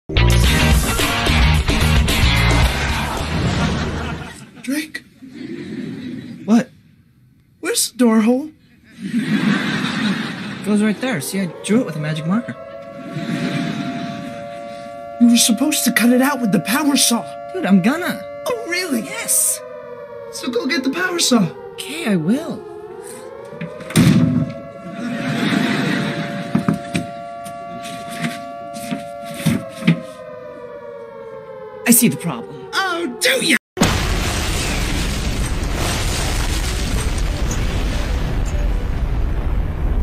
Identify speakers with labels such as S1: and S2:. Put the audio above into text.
S1: Drake?
S2: What?
S1: Where's the door hole?
S2: Goes right there. See, I drew it with a magic marker.
S1: You were supposed to cut it out with the power saw.
S2: Dude, I'm gonna.
S1: Oh, really?
S2: Yes.
S1: So go get the power saw.
S2: Okay, I will. I see the problem.
S1: Oh, do ya?